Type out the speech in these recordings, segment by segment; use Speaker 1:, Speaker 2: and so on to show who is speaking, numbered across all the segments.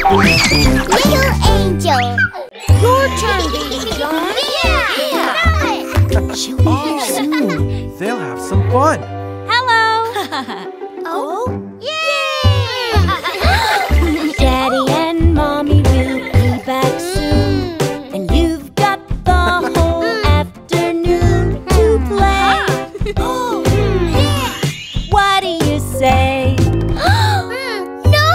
Speaker 1: Little angel.
Speaker 2: Your turn, baby John.
Speaker 1: Yeah.
Speaker 2: She'll be here soon.
Speaker 3: They'll have some fun.
Speaker 2: Hello.
Speaker 1: Oh. Yay!
Speaker 2: Daddy and Mommy will be back soon. And you've got the whole afternoon to play. What do you say?
Speaker 1: No.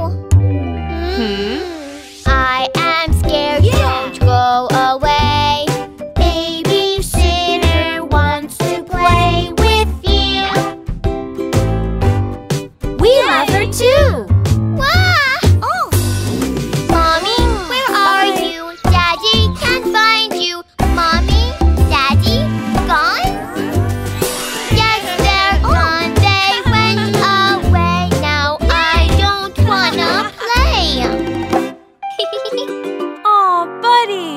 Speaker 1: I am scared. Don't go away. Babysitter wants to play with you.
Speaker 2: We love her too.
Speaker 1: Wow! Oh. Mommy, where are you? Daddy can't find you. Mommy, Daddy, gone? Yes, they're gone. They went away. Now I don't wanna play.
Speaker 2: Aw, buddy.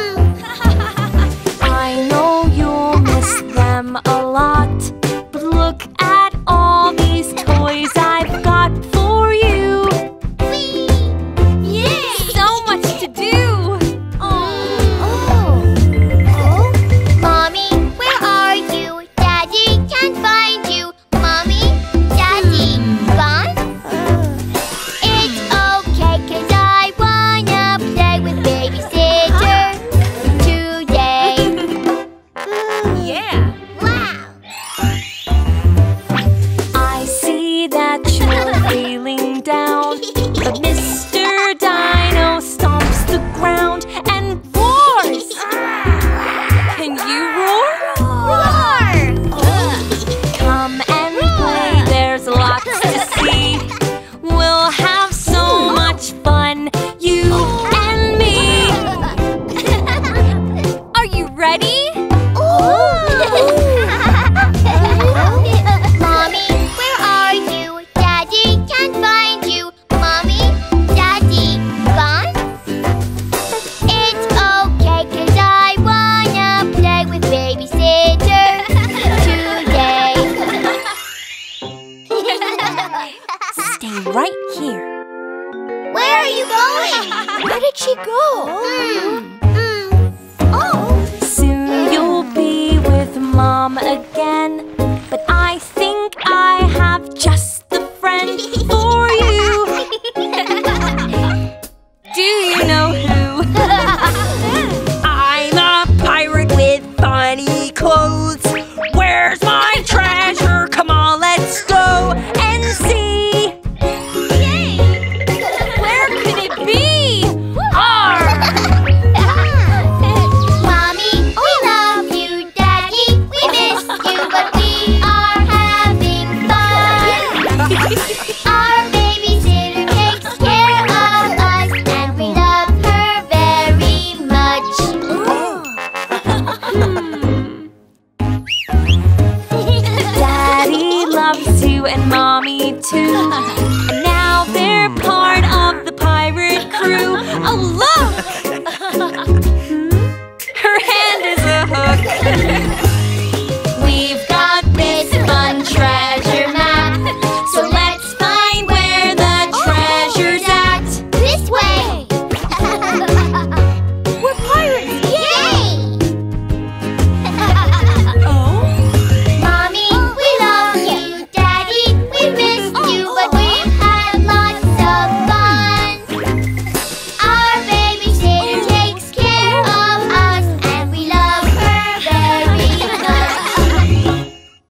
Speaker 2: I know you'll miss them a lot, but look at all these toys I've got for you. So much to do.
Speaker 1: Mommy, where are you? Daddy can't find you. Mommy, Daddy, gone? It's okay, 'cause I wanna play with babysitter today.
Speaker 2: Yeah.
Speaker 1: Wow!
Speaker 2: I see that you're feeling down, but Mr. Dino stomps the ground and roars. Can you roar?
Speaker 1: Roar!
Speaker 2: Come and play, there's lots to see. We'll have so much fun, you and me. Are you ready?
Speaker 1: Mommy, where are you? Daddy can't find you. Mommy, Daddy, gone? It's okay, 'cause I wanna play with babysitter today.
Speaker 2: Stay right here.
Speaker 1: Where are you going?
Speaker 2: Where did she go?
Speaker 1: Oh.
Speaker 2: Soon you'll be with Mom again, but I think I have just the friend for you. Do you know who? I'm a pirate with funny clothes. Where's my treasure? Come on, let's go and see. Where could it be?
Speaker 1: Mommy, we love you. Daddy, we miss you, but we are having fun. Our babysitter takes care of us, and we love her very much.
Speaker 2: Daddy loves you and Mommy too. And now they're part of the pirate crew. Oh, look!